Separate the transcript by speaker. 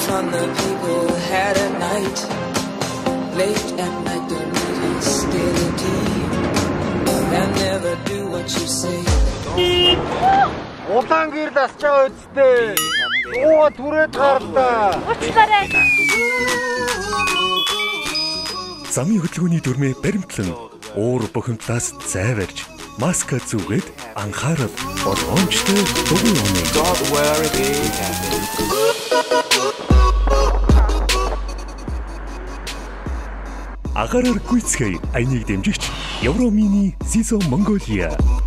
Speaker 1: from the people had at night. Late at night, the meeting steady deep. They'll never do what you say.
Speaker 2: Улаан гэр дасчаа үсттэй. Оо түрээд гарлаа.
Speaker 3: Уцлаарай.
Speaker 4: Замын хөдөлгөөний дүрмээ баримтлан уур бухимдлаас зайварж маска зүгээд анхаарал болгоомжтой дугуй оноо. Агараар гүйцэхэй айныг дэмжигч Евромини Зизо Монголиа